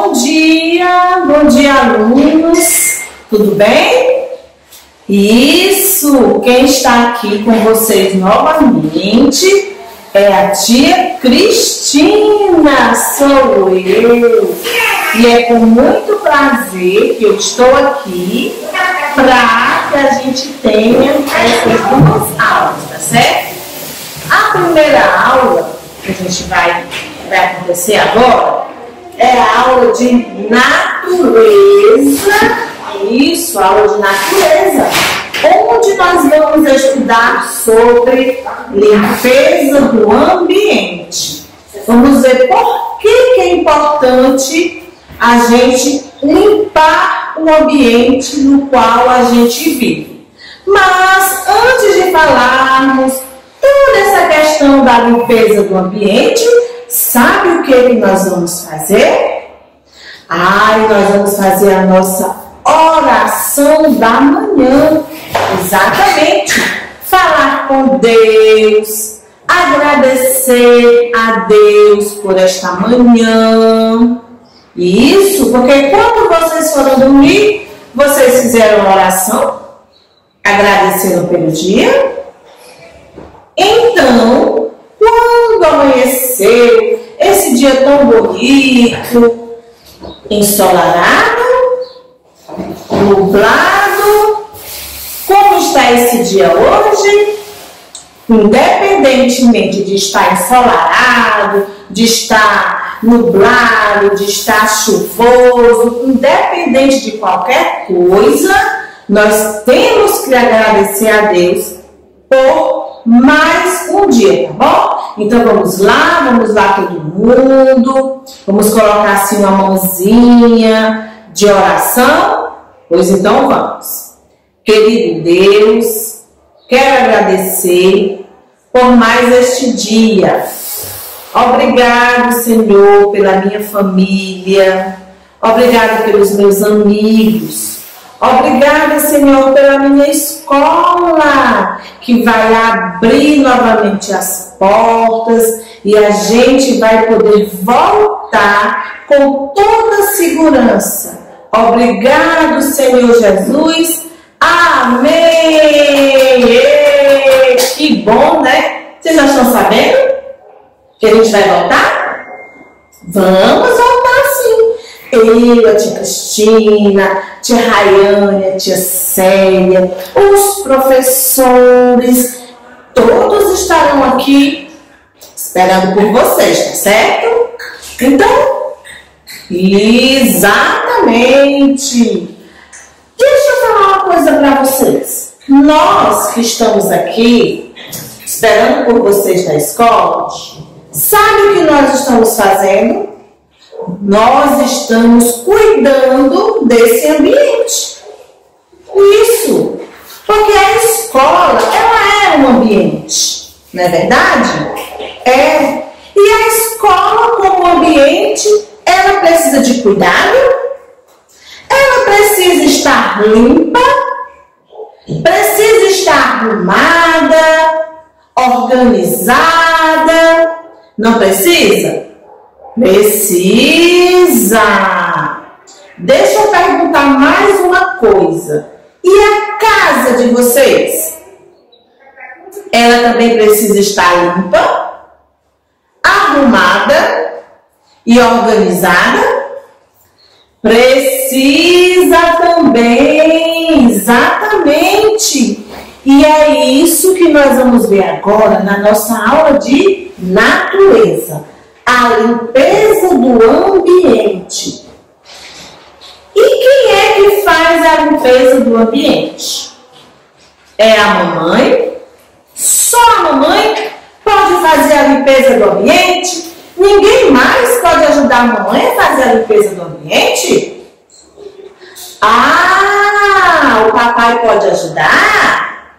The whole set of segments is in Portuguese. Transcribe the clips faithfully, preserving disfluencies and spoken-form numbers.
Bom dia, bom dia, alunos. Tudo bem? Isso, quem está aqui com vocês novamente é a tia Cristina, sou eu. E é com muito prazer que eu estou aqui para que a gente tenha essas duas aulas, tá certo? A primeira aula que a gente vai, vai acontecer agora é a aula de natureza. Isso, aula de natureza, onde nós vamos estudar sobre limpeza do ambiente. Vamos ver por que, que é importante a gente limpar o ambiente no qual a gente vive. Mas antes de falarmos toda essa questão da limpeza do ambiente, sabe o que, que nós vamos fazer? Ai, nós vamos fazer a nossa oração da manhã. Exatamente. Falar com Deus, agradecer a Deus por esta manhã. Isso, porque quando vocês foram dormir, vocês fizeram uma oração, agradecendo pelo dia. Então, quando amanheceu, esse dia tão bonito, ensolarado, nublado, como está esse dia hoje? Independentemente de estar ensolarado, de estar nublado, de estar chuvoso, independente de qualquer coisa, nós temos que agradecer a Deus por mais um dia, tá bom? Então vamos lá, vamos lá todo mundo, vamos colocar assim uma mãozinha de oração. Pois então vamos. Querido Deus, quero agradecer por mais este dia. Obrigado, Senhor, pela minha família. Obrigado pelos meus amigos. Obrigada, Senhor, pela minha escola, que vai abrir novamente as portas e a gente vai poder voltar com toda segurança. Obrigado, Senhor Jesus. Amém. Ei, que bom, né? Vocês já estão sabendo que a gente vai voltar? Vamos voltar sim. Eu, a tia Cristina, tia Rayane, a tia Célia, os professores, todos estarão aqui esperando por vocês, tá certo? Então, exatamente. Deixa eu falar uma coisa para vocês. Nós que estamos aqui esperando por vocês na escola, sabe o que nós estamos fazendo? Nós estamos cuidando desse ambiente. Isso, porque a escola, ela é um ambiente, não é verdade? É. E a escola, como ambiente, ela precisa de cuidado, ela precisa estar limpa, precisa estar arrumada, organizada. Não precisa? Precisa! Deixa eu perguntar mais uma coisa. E a casa de vocês? Ela também precisa estar limpa, arrumada e organizada? Precisa também, exatamente. E é isso que nós vamos ver agora na nossa aula de natureza. A limpeza do ambiente. E quem é que faz a limpeza do ambiente? É a mamãe? Só a mamãe pode fazer a limpeza do ambiente? Ninguém mais pode ajudar a mamãe a fazer a limpeza do ambiente? Ah, o papai pode ajudar?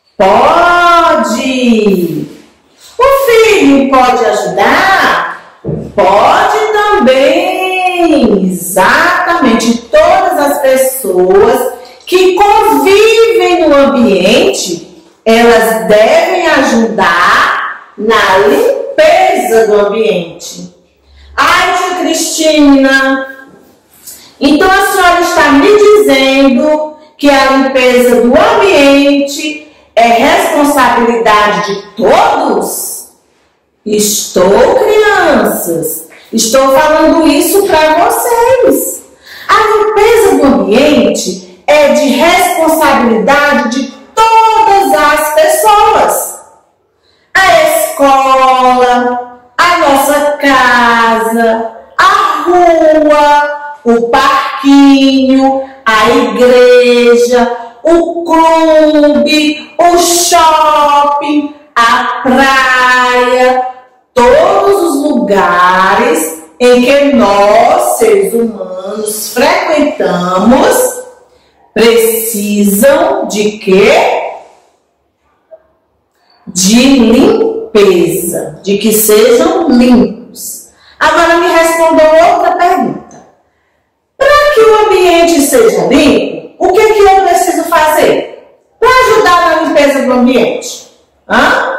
Pode! O filho pode ajudar? Pode também! Exatamente! Todas as pessoas que convivem no ambiente, elas devem ajudar na limpeza do ambiente. Ai, tia Cristina, Então a senhora está me dizendo que a limpeza do ambiente é responsabilidade de todos? Estou, crianças, estou falando isso para vocês. A limpeza do ambiente é de responsabilidade de todas as pessoas. A escola, a nossa casa, a rua, o parquinho, a igreja, o clube, o shopping, a praia, todos os lugares em que nós, seres humanos, frequentamos, precisam de quê? De limpeza, de que sejam limpos. Agora me respondam outra pergunta. Para que o ambiente seja limpo, o que, que eu preciso fazer para ajudar na limpeza do ambiente? Hã?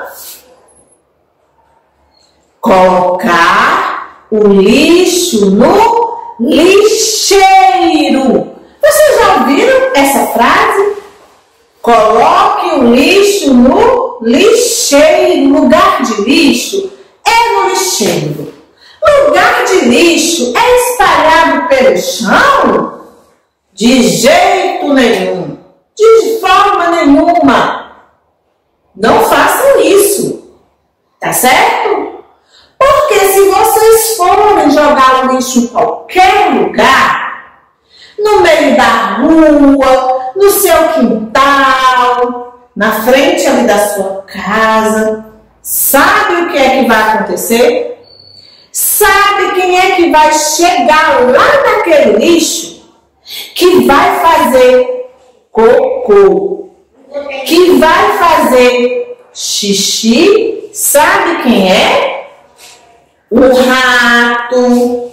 Colocar o lixo no lixeiro. Vocês já ouviram essa frase? Coloque o lixo no lixeiro. Lugar de lixo é no lixeiro. Lugar de lixo é espalhado pelo chão? De jeito nenhum. De forma nenhuma. Não façam isso. Tá certo? Porque se vocês forem jogar o lixo em qualquer lugar, no meio da rua, no seu quintal, na frente ali da sua casa, sabe o que é que vai acontecer? Sabe quem é que vai chegar lá naquele lixo? Que vai fazer cocô, que vai fazer xixi? Sabe quem é? O rato,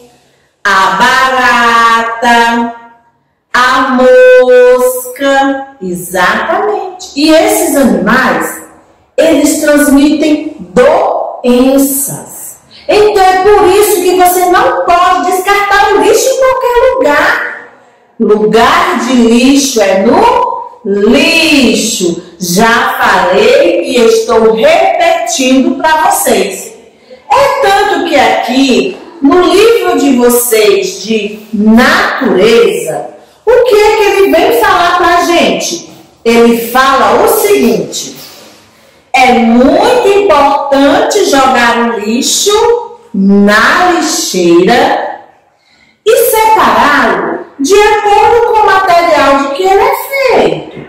a barata, a mosca, exatamente. E esses animais, eles transmitem doenças. Então é por isso que você não pode descartar o lixo em qualquer lugar. Lugar de lixo é no lixo. Já falei e estou repetindo para vocês. É tanto que aqui, no livro de vocês de natureza, o que é que ele vem falar para a gente? Ele fala o seguinte: é muito importante jogar o lixo na lixeira e separá-lo de acordo com o material de que ele é feito.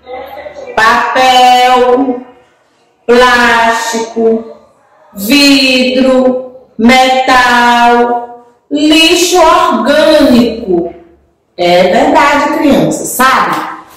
Papel, plástico, vidro, metal, lixo orgânico. É verdade, criança, sabe?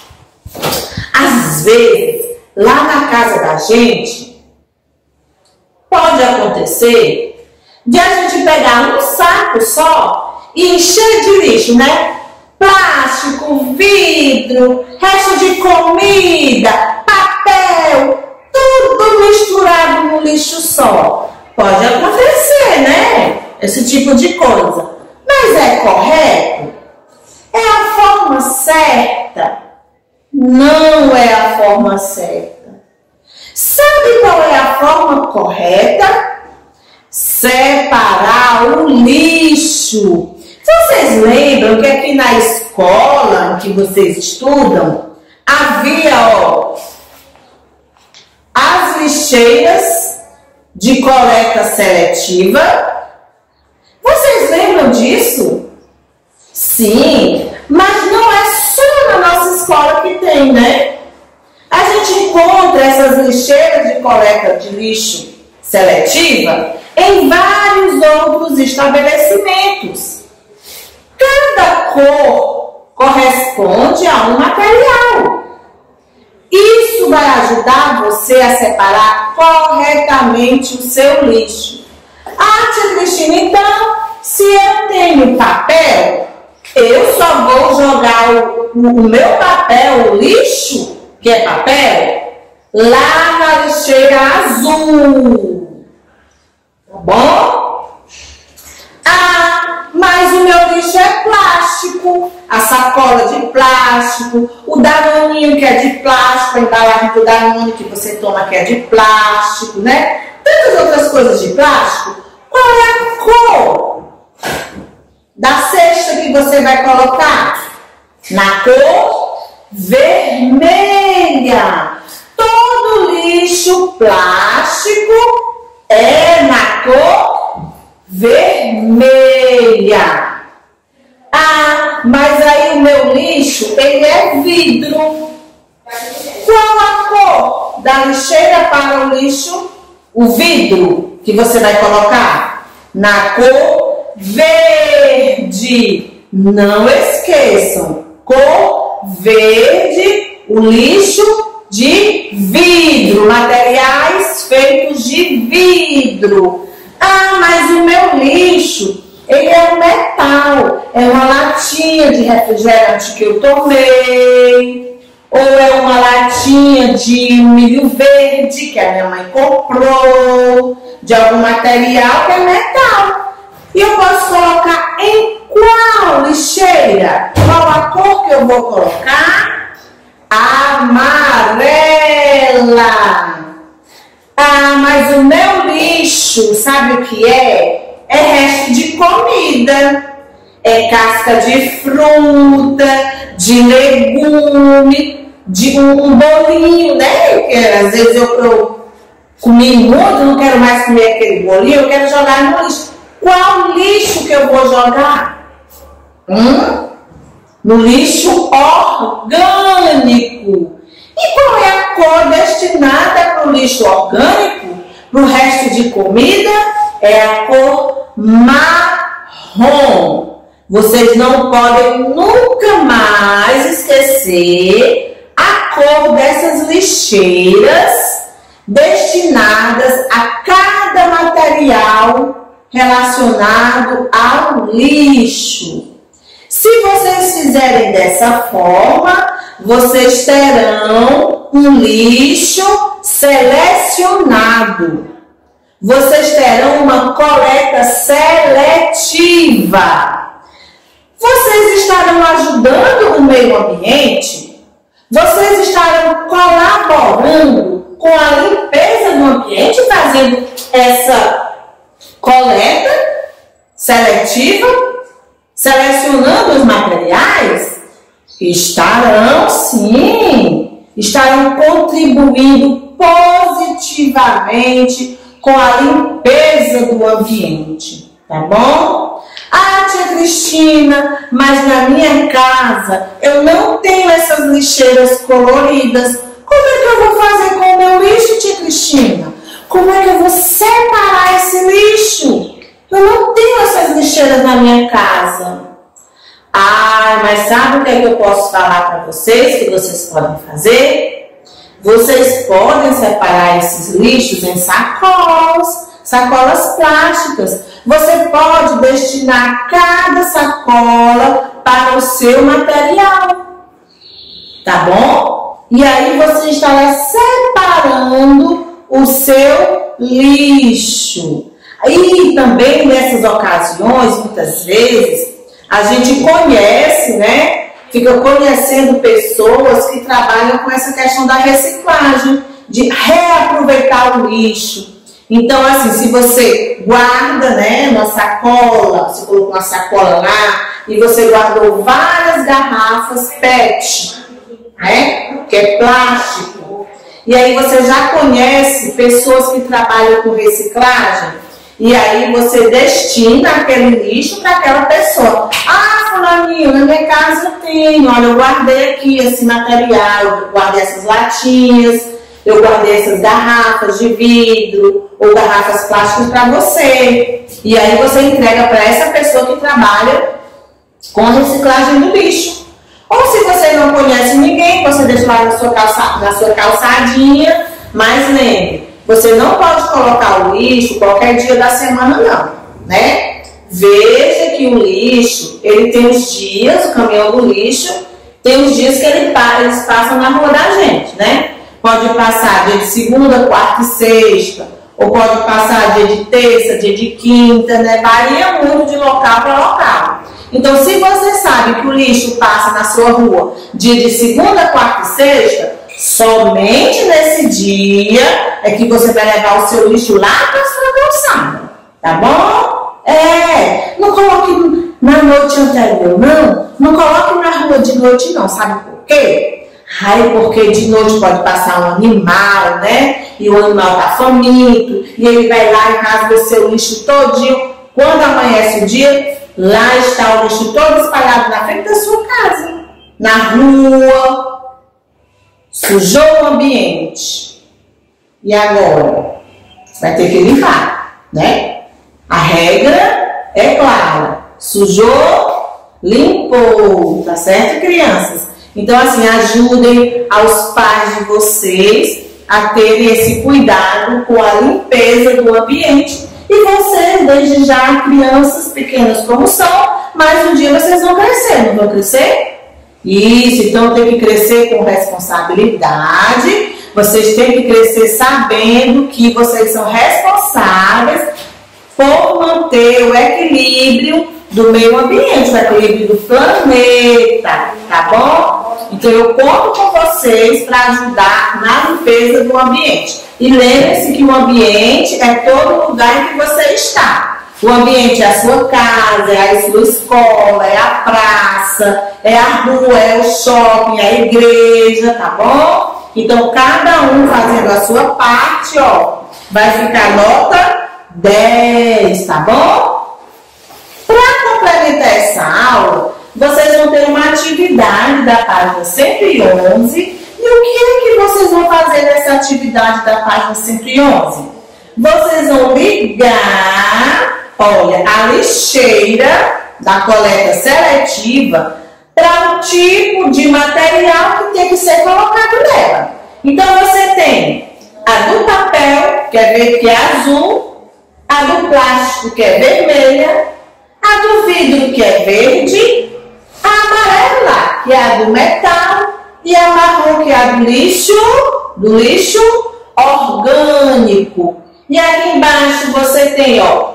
Às vezes, lá na casa da gente, pode acontecer de a gente pegar um saco só e encher de lixo, né? Plástico, vidro, resto de comida, papel, tudo misturado no lixo só. Pode acontecer, né? Esse tipo de coisa. Mas é correto? É a forma certa? Não é a forma certa. Sabe qual é a forma correta? Separar o lixo. Vocês lembram que aqui na escola que vocês estudam, havia, ó, as lixeiras de coleta seletiva? Vocês lembram disso? Sim, mas não é só na nossa escola que tem, né? A gente encontra essas lixeiras de coleta de lixo seletiva em vários outros estabelecimentos. Cada cor corresponde a um material. Isso vai ajudar você a separar corretamente o seu lixo. Ah, tia Cristina, então, se eu tenho papel, eu só vou jogar o, o meu papel, o lixo, que é papel, lá na lixeira azul. Tá bom? Ah, mas o meu lixo é plástico. plástico, a sacola de plástico, o danoninho que é de plástico, a embalagem do danone que você toma que é de plástico, né? Tantas outras coisas de plástico. Qual é a cor da cesta que você vai colocar? Na cor vermelha. Todo lixo plástico é na cor vermelha. Ah, mas aí o meu lixo, ele é vidro. Qual a cor da lixeira para o lixo? O vidro que você vai colocar? Na cor verde. Não esqueçam, cor verde, o lixo de vidro, materiais feitos de vidro. Ah, mas o meu lixo, ele é um metal, é uma latinha de refrigerante que eu tomei, ou é uma latinha de milho verde que a minha mãe comprou, de algum material que é metal. E eu posso colocar em qual lixeira? Qual a cor que eu vou colocar? Amarela. Ah, mas o meu lixo, sabe o que é? É resto de comida. É casca de fruta, de legume, de um, um bolinho, né? Porque às vezes eu, eu comi muito, não quero mais comer aquele bolinho, eu quero jogar no lixo. Qual lixo que eu vou jogar? Hum? No lixo orgânico. E qual é a cor destinada para o lixo orgânico? Para o resto de comida? É a cor marrom. Vocês não podem nunca mais esquecer a cor dessas lixeiras destinadas a cada material relacionado ao lixo. Se vocês fizerem dessa forma, vocês terão um lixo selecionado. Vocês terão uma coleta seletiva. Vocês estarão ajudando o meio ambiente? Vocês estarão colaborando com a limpeza do ambiente, fazendo essa coleta seletiva, selecionando os materiais? Estarão, sim, estarão contribuindo positivamente com a limpeza do ambiente, tá bom? Ah, tia Cristina, mas na minha casa eu não tenho essas lixeiras coloridas. Como é que eu vou fazer com o meu lixo, tia Cristina? Como é que eu vou separar esse lixo? Eu não tenho essas lixeiras na minha casa. Ah, mas sabe o que é que eu posso falar para vocês, que vocês podem fazer? Vocês podem separar esses lixos em sacolas, sacolas plásticas. Você pode destinar cada sacola para o seu material, tá bom? E aí você estará separando o seu lixo. E também nessas ocasiões, muitas vezes, a gente conhece, né? Fica conhecendo pessoas que trabalham com essa questão da reciclagem, de reaproveitar o lixo. Então, assim, se você guarda, né, uma sacola, você colocou uma sacola lá e você guardou várias garrafas P E T, né, que é plástico, e aí você já conhece pessoas que trabalham com reciclagem, e aí você destina aquele lixo para aquela pessoa. Ah, fulaninho, na minha casa eu tenho, olha, eu guardei aqui esse material, eu guardei essas latinhas, eu guardei essas garrafas de vidro ou garrafas plásticas para você. E aí você entrega para essa pessoa que trabalha com a reciclagem do lixo. Ou se você não conhece ninguém, você deixa lá na sua, calça, na sua calçadinha, mas lembre, você não pode colocar o lixo qualquer dia da semana não, né? Veja que o lixo, ele tem os dias, o caminhão do lixo, tem os dias que ele para, eles passam na rua da gente, né? Pode passar dia de segunda, quarta e sexta, ou pode passar dia de terça, dia de quinta, né? Varia muito de local para local. Então, se você sabe que o lixo passa na sua rua dia de segunda, quarta e sexta, somente nesse dia é que você vai levar o seu lixo lá para a sua calçada, tá bom? É, não coloque na noite anterior, não. Não coloque na rua de noite, não. Sabe por quê? Ai, porque de noite pode passar um animal, né? E o animal tá faminto, e ele vai lá e rasga o seu lixo todinho. Quando amanhece o dia, lá está o lixo todo espalhado na frente da sua casa, na rua. Sujou o ambiente. E agora? Vai ter que limpar, né? A regra é clara. Sujou, limpou. Tá certo, crianças? Então, assim, ajudem aos pais de vocês a terem esse cuidado com a limpeza do ambiente. E vocês, desde já, crianças pequenas como são, mas um dia vocês vão crescer, não vão crescer? Isso, então tem que crescer com responsabilidade. Vocês têm que crescer sabendo que vocês são responsáveis por manter o equilíbrio do meio ambiente, o equilíbrio do planeta, tá bom? Então eu conto com vocês para ajudar na limpeza do ambiente. E lembre-se que o ambiente é todo lugar em que você está. O ambiente é a sua casa, é a sua escola, é a praça, é a rua, é o shopping, é a igreja, tá bom? Então cada um fazendo a sua parte, ó, vai ficar nota dez, tá bom? Para complementar essa aula, vocês vão ter uma atividade da página cento e onze. E o que é que vocês vão fazer nessa atividade da página cento e onze? Vocês vão ligar, olha, a lixeira da coleta seletiva para o tipo de material que tem que ser colocado nela. Então você tem a do papel, que é, verde, que é azul, a do plástico, que é vermelha, a do vidro, que é verde, a amarela, que é a do metal, e a marrom, que é a do lixo, do lixo orgânico. E aqui embaixo você tem, ó,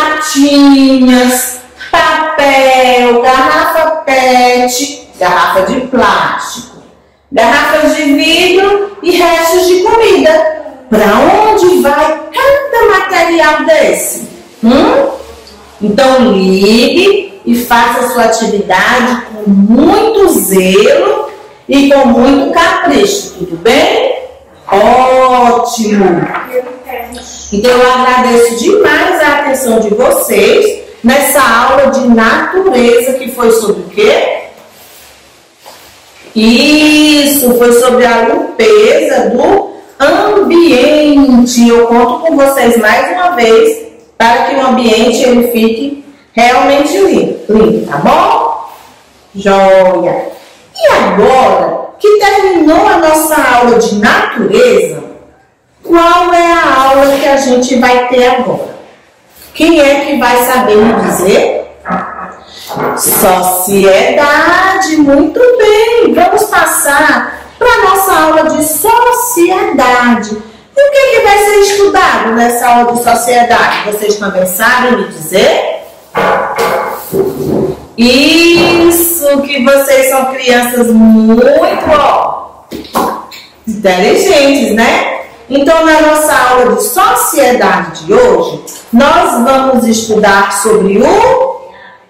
latinhas, papel, garrafa pet, garrafa de plástico, garrafas de vidro e restos de comida. Para onde vai cada material desse? Hum? Então ligue e faça a sua atividade com muito zelo e com muito capricho, tudo bem? Ótimo! Então eu agradeço demais a atenção de vocês nessa aula de natureza, que foi sobre o quê? Isso, foi sobre a limpeza do ambiente. Eu conto com vocês mais uma vez para que o ambiente ele fique realmente limpo, limpo, tá bom? Joia! E agora que terminou a nossa aula de natureza, qual é a aula que a gente vai ter agora? Quem é que vai saber me dizer? Sociedade, muito bem! Vamos passar para a nossa aula de sociedade. E o que, que vai ser estudado nessa aula de sociedade? Vocês também sabem me dizer? Isso, que vocês são crianças muito, ó, inteligentes, né? Então, na nossa aula de sociedade de hoje, nós vamos estudar sobre o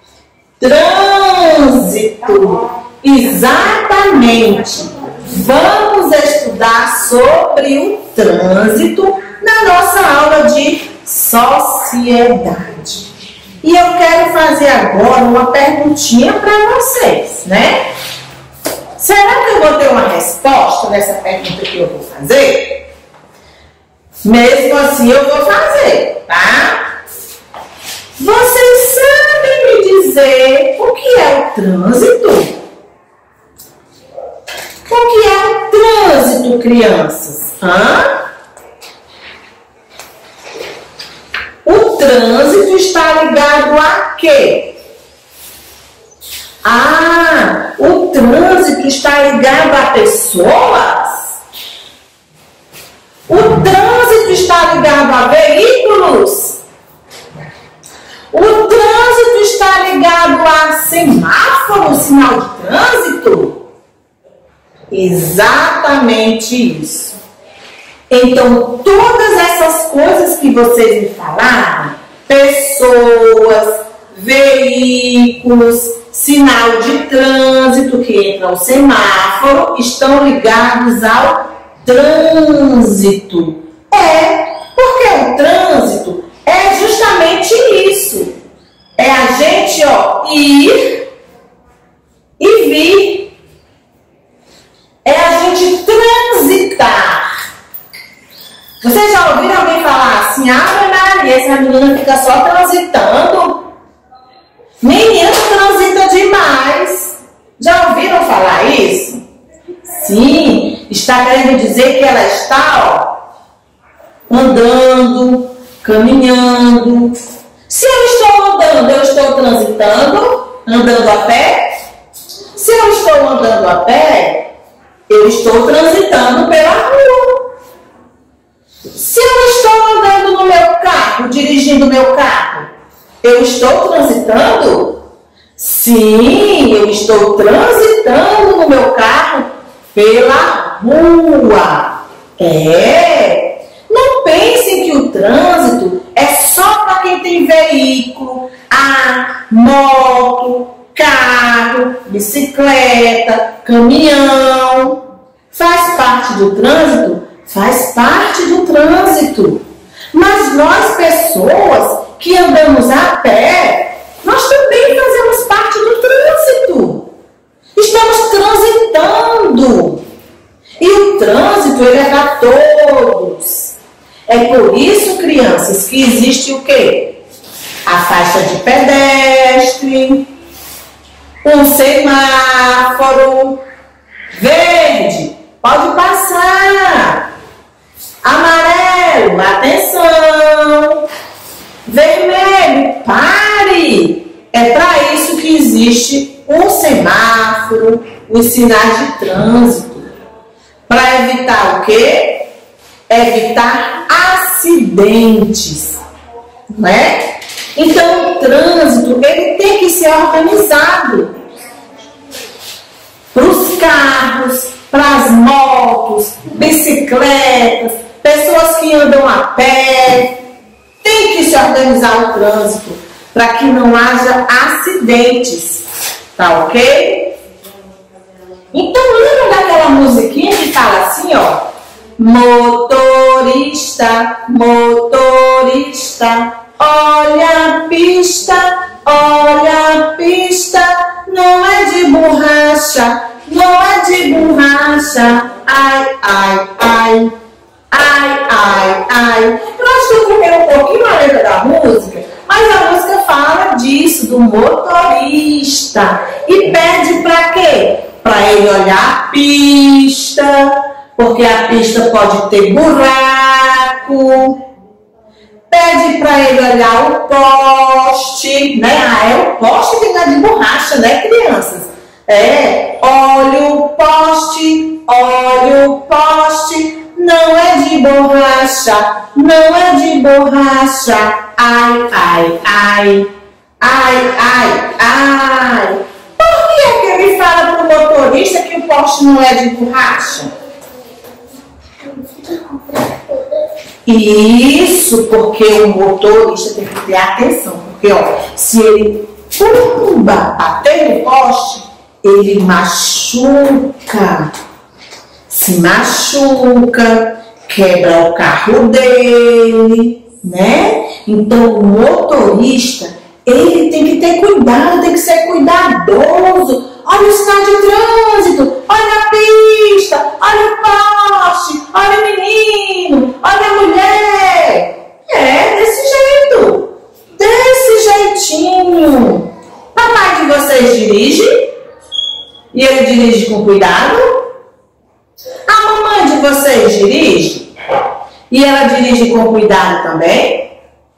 trânsito. Exatamente. Vamos estudar sobre o trânsito na nossa aula de sociedade. E eu quero fazer agora uma perguntinha para vocês, né? Será que eu vou ter uma resposta nessa pergunta que eu vou fazer? Mesmo assim eu vou fazer, tá? Vocês sabem me dizer o que é o trânsito? O que é o trânsito, crianças? Hã? O trânsito está ligado a quê? Ah, o trânsito está ligado a pessoas? O trânsito está ligado a veículos? O trânsito está ligado a semáforo um sinal de trânsito? Exatamente isso. Então, todas essas coisas que vocês me falaram, pessoas, veículos, sinal de trânsito que entra o semáforo, estão ligados ao trânsito. É, porque o trânsito é justamente isso. É a gente, ó, ir e vir. É a gente transitar. Vocês já ouviram alguém falar assim, ah, Maria, essa menina fica só transitando? Menina transita demais. Já ouviram falar isso? Sim, está querendo dizer que ela está, ó, andando, caminhando. Se eu estou andando, eu estou transitando, andando a pé. Se eu estou andando a pé, eu estou transitando pela rua. Se eu estou andando no meu carro, dirigindo o meu carro, eu estou transitando? Sim, eu estou transitando no meu carro pela rua. É. Não pensem que o trânsito é só para quem tem veículo, a moto, carro, bicicleta, caminhão. Faz parte do trânsito? Faz parte do trânsito. Mas nós, pessoas que andamos a pé, nós também fazemos parte do trânsito. Estamos transitando. E o trânsito, ele é para todos. É por isso, crianças, que existe o quê? A faixa de pedestre, um semáforo, verde, pode passar, amarelo, atenção, vermelho, pare. É para isso que existe um semáforo, os sinais de trânsito. Para evitar o quê? Evitar acidentes, não é? Então, o trânsito, ele tem que ser organizado. Para os carros, para as motos, bicicletas, pessoas que andam a pé, tem que se organizar o trânsito para que não haja acidentes, tá ok? Então, lembra daquela musiquinha que fala assim, ó? Motorista, motorista, olha a pista, olha a pista, não é de borracha, não é de borracha, ai, ai, ai, ai, ai, ai. Eu acho que eu troquei um pouquinho a letra da música, mas a música fala disso, do motorista, e pede para quê? Para ele olhar a pista, porque a pista pode ter buraco. Pede para ele olhar o poste, né? Ah, é o poste que não é de borracha, né, crianças? É, olha o poste, olha o poste, não é de borracha, não é de borracha. Ai, ai, ai, ai, ai, ai. Por que é que ele fala para o motorista que o poste não é de borracha? Isso, porque o motorista tem que ter atenção, porque ó, se ele pumba, bater no poste, ele machuca, se machuca, quebra o carro dele, né? Então o motorista, ele tem que ter cuidado, tem que ser cuidadoso. Olha o sinal de trânsito, olha a pista, olha o poste, olha o menino, olha a mulher. É, desse jeito, desse jeitinho. Papai de vocês dirige? E ele dirige com cuidado? A mamãe de vocês dirige? E ela dirige com cuidado também?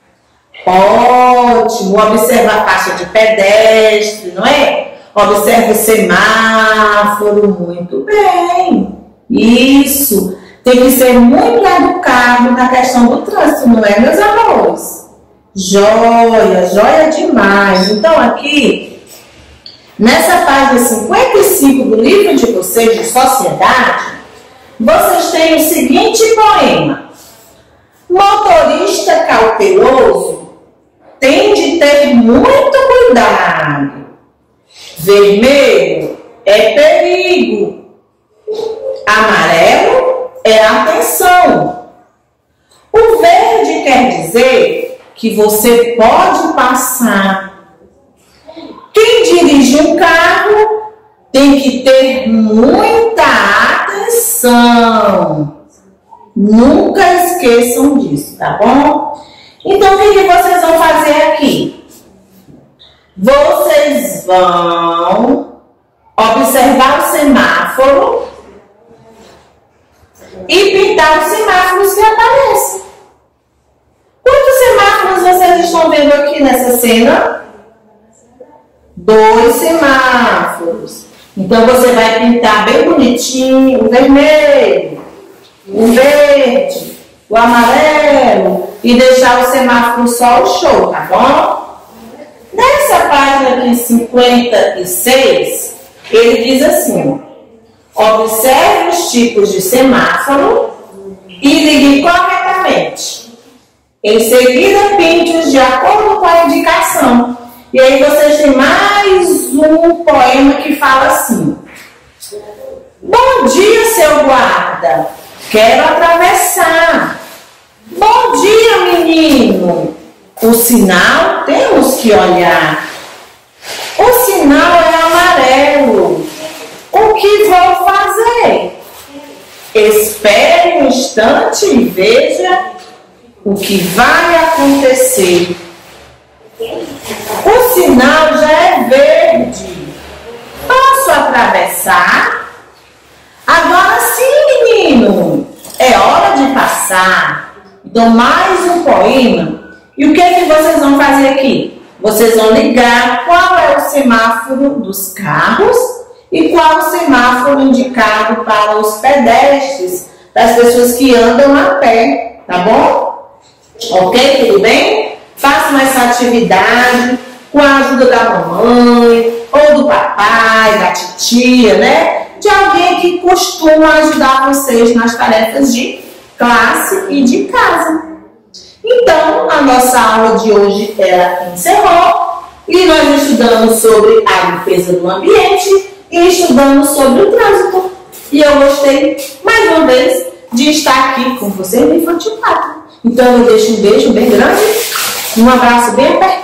Ótimo, observa a faixa de pedestre, não é? Observa o semáforo, muito bem. Isso, tem que ser muito educado na questão do trânsito, não é, meus amores? Joia, joia demais. Então aqui, Nessa página cinquenta e cinco do livro de vocês de sociedade, vocês têm o seguinte poema. Motorista cauteloso tem de ter muito cuidado. Vermelho é perigo. Amarelo é atenção. O verde quer dizer que você pode passar. Quem dirige um carro tem que ter muita atenção. Nunca esqueçam disso, tá bom? Então, o que, que vocês vão fazer aqui? Vocês vão observar o semáforo e pintar os semáforos que aparecem. Quantos semáforos vocês estão vendo aqui nessa cena? Dois semáforos. Então, você vai pintar bem bonitinho o vermelho, o verde, o amarelo e deixar o semáforo só o show, tá bom? Nessa página aqui, cinquenta e seis, ele diz assim: observe os tipos de semáforo e ligue corretamente. Em seguida, pinte-os de acordo com a indicação. E aí vocês têm mais um poema que fala assim: bom dia, seu guarda, quero atravessar. Bom dia, menino. O sinal temos que olhar. O sinal é amarelo. O que vou fazer? Espere um instante e veja o que vai acontecer. O sinal já é verde. Posso atravessar? Agora sim, menino. É hora de passar. Então, mais um poema. E o que é que vocês vão fazer aqui? Vocês vão ligar qual é o semáforo dos carros e qual o semáforo indicado para os pedestres, das pessoas que andam a pé, tá bom? Ok, tudo bem? Façam essa atividade com a ajuda da mamãe, ou do papai, da titia, né? De alguém que costuma ajudar vocês nas tarefas de classe e de casa. Então, a nossa aula de hoje ela encerrou e nós estudamos sobre a limpeza do ambiente e estudamos sobre o trânsito. E eu gostei, mais uma vez, de estar aqui com vocês no Infantil quatro. Então, eu deixo um beijo bem grande, um abraço bem apertado.